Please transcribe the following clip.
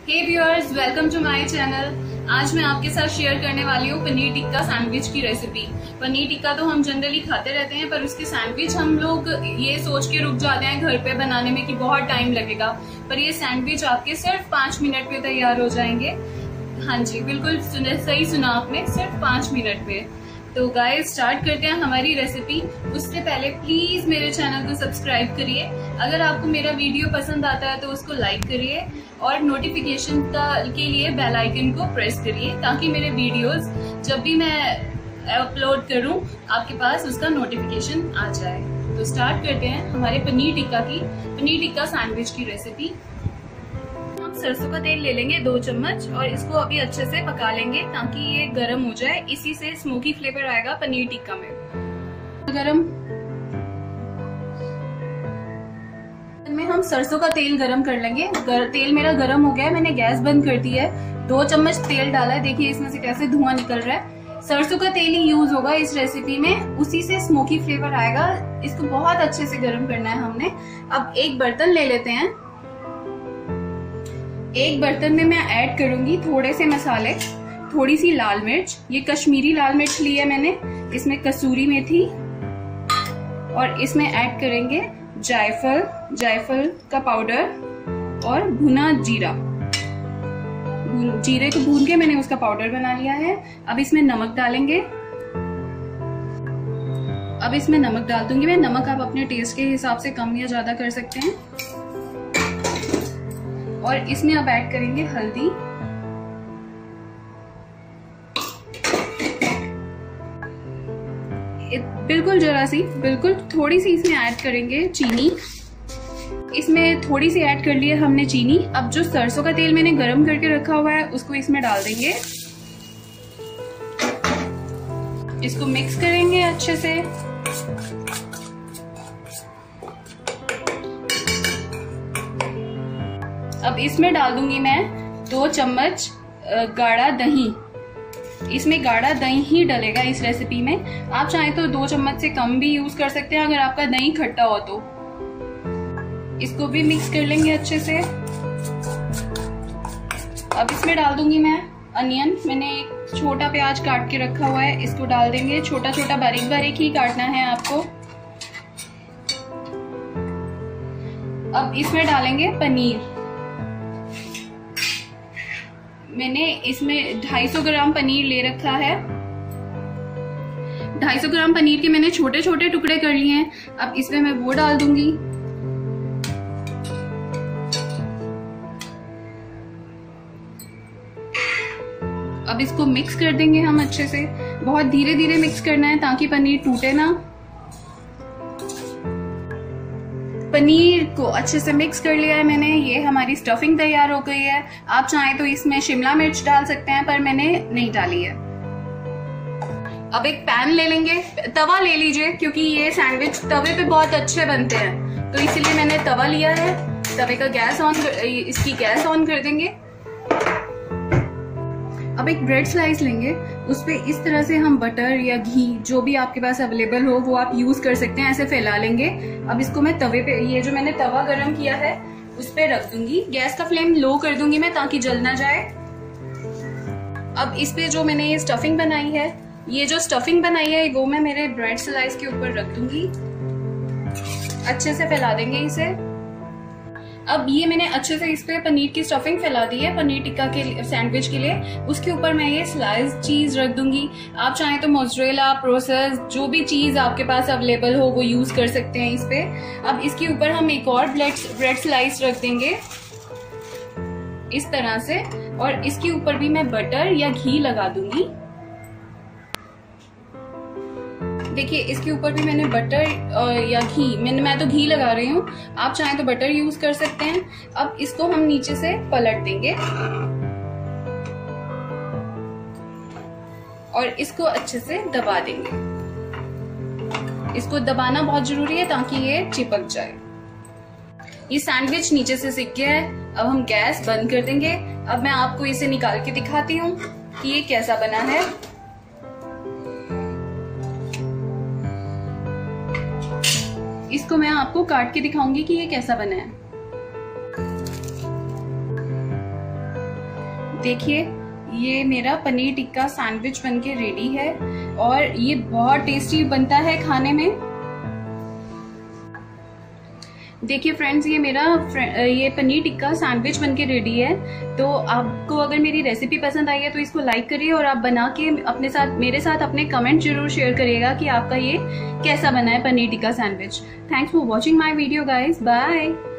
Hey viewers, welcome to my channel. आज मैं आपके साथ शेयर करने वाली हूँ पनीर टिक्का सैंडविच की रेसिपी। पनीर टिक्का तो हम जनरली खाते रहते हैं, पर उसके सैंडविच हम लोग ये सोच के रुक जाते हैं घर पे बनाने में कि बहुत टाइम लगेगा, पर ये सैंडविच आपके सिर्फ 5 मिनट में तैयार हो जाएंगे। हाँ जी, बिल्कुल सही सुना आपने, सिर्फ 5 मिनट में। तो गाइस स्टार्ट करते हैं हमारी रेसिपी। उससे पहले प्लीज मेरे चैनल को सब्सक्राइब करिए। अगर आपको मेरा वीडियो पसंद आता है तो उसको लाइक करिए और नोटिफिकेशन के लिए बेल आइकन को प्रेस करिए, ताकि मेरे वीडियोस जब भी मैं अपलोड करूं आपके पास उसका नोटिफिकेशन आ जाए। तो स्टार्ट करते हैं हमारे पनीर टिक्का सैंडविच की रेसिपी। सरसों का तेल ले लेंगे 2 चम्मच और इसको अभी अच्छे से पका लेंगे ताकि ये गरम हो जाए। इसी से स्मोकी फ्लेवर आएगा पनीर टिक्का में। हम सरसों का तेल गरम कर लेंगे। तेल मेरा गरम हो गया है, मैंने गैस बंद कर दी है। 2 चम्मच तेल डाला है, देखिए इसमें से कैसे धुआं निकल रहा है। सरसों का तेल ही यूज होगा इस रेसिपी में, उसी से स्मोकी फ्लेवर आएगा। इसको बहुत अच्छे से गरम करना है हमने। अब एक बर्तन ले लेते हैं। एक बर्तन में मैं ऐड करूंगी थोड़े से मसाले, थोड़ी सी लाल मिर्च, ये कश्मीरी लाल मिर्च ली है मैंने, इसमें कसूरी मेथी, और इसमें ऐड करेंगे जायफल का पाउडर और भुना जीरा। जीरे को भून के मैंने उसका पाउडर बना लिया है। अब इसमें नमक डालेंगे। अब इसमें नमक डाल दूंगी मैं। नमक आप अपने टेस्ट के हिसाब से कम या ज्यादा कर सकते हैं। और इसमें अब ऐड करेंगे हल्दी, बिल्कुल जरा सी, बिल्कुल थोड़ी सी इसमें ऐड करेंगे चीनी। इसमें थोड़ी सी ऐड कर लिया हमने चीनी। अब जो सरसों का तेल मैंने गरम करके रखा हुआ है उसको इसमें डाल देंगे। इसको मिक्स करेंगे अच्छे से। अब इसमें डाल दूंगी मैं 2 चम्मच गाढ़ा दही। इसमें गाढ़ा दही ही डलेगा इस रेसिपी में। आप चाहें तो 2 चम्मच से कम भी यूज कर सकते हैं अगर आपका दही खट्टा हो तो। इसको भी मिक्स कर लेंगे अच्छे से। अब इसमें डाल दूंगी मैं अनियन। मैंने एक छोटा प्याज काट के रखा हुआ है, इसको डाल देंगे। छोटा छोटा बारीक बारीक ही काटना है आपको। अब इसमें डालेंगे पनीर। मैंने इसमें 250 ग्राम पनीर ले रखा है। 250 ग्राम पनीर के मैंने छोटे छोटे टुकड़े कर लिए हैं। अब इसमें मैं वो डाल दूंगी। अब इसको मिक्स कर देंगे हम अच्छे से। बहुत धीरे धीरे मिक्स करना है ताकि पनीर टूटे ना। पनीर को अच्छे से मिक्स कर लिया है मैंने। ये हमारी स्टफिंग तैयार हो गई है। आप चाहें तो इसमें शिमला मिर्च डाल सकते हैं, पर मैंने नहीं डाली है। अब एक पैन ले लेंगे, तवा ले लीजिए, क्योंकि ये सैंडविच तवे पे बहुत अच्छे बनते हैं, तो इसीलिए मैंने तवा लिया है। तवे का इसकी गैस ऑन कर देंगे। अब एक ब्रेड स्लाइस लेंगे, उस पे इस तरह से हम बटर या घी जो भी आपके पास अवेलेबल हो वो आप यूज कर सकते हैं, ऐसे फैला लेंगे। अब इसको मैं तवे पे, ये जो मैंने तवा गरम किया है उस पे रख दूंगी। गैस का फ्लेम लो कर दूंगी मैं ताकि जल ना जाए। अब इस पे जो मैंने ये स्टफिंग बनाई है, वो मैं मेरे ब्रेड स्लाइस के ऊपर रख दूंगी। अच्छे से फैला देंगे इसे। अब ये मैंने अच्छे से इस पे पनीर की स्टफिंग फैला दी है पनीर टिक्का के सैंडविच के लिए। उसके ऊपर मैं ये स्लाइस चीज रख दूंगी। आप चाहें तो मोज़रेला, प्रोसेस, जो भी चीज आपके पास अवेलेबल हो वो यूज कर सकते हैं इस पे। अब इसके ऊपर हम एक और ब्रेड स्लाइस रख देंगे इस तरह से, और इसके ऊपर भी मैं बटर या घी लगा दूंगी। देखिए इसके ऊपर भी मैंने बटर या घी, मैं तो घी लगा रही हूँ, आप चाहें तो बटर यूज कर सकते हैं। अब इसको हम नीचे से पलट देंगे और इसको अच्छे से दबा देंगे। इसको दबाना बहुत जरूरी है ताकि ये चिपक जाए। ये सैंडविच नीचे से सिक गया है। अब हम गैस बंद कर देंगे। अब मैं आपको इसे निकाल के दिखाती हूँ कि ये कैसा बना है। इसको मैं आपको काट के दिखाऊंगी कि ये कैसा बना है। देखिए ये मेरा पनीर टिक्का सैंडविच बनके रेडी है और ये बहुत टेस्टी बनता है खाने में। देखिए फ्रेंड्स, ये मेरा ये पनीर टिक्का सैंडविच बनके रेडी है। तो आपको अगर मेरी रेसिपी पसंद आई है तो इसको लाइक करिए और आप बना के मेरे साथ अपने कमेंट जरूर शेयर करिएगा कि आपका ये कैसा बना है paneer tikka sandwich. Thanks for watching my video guys, bye.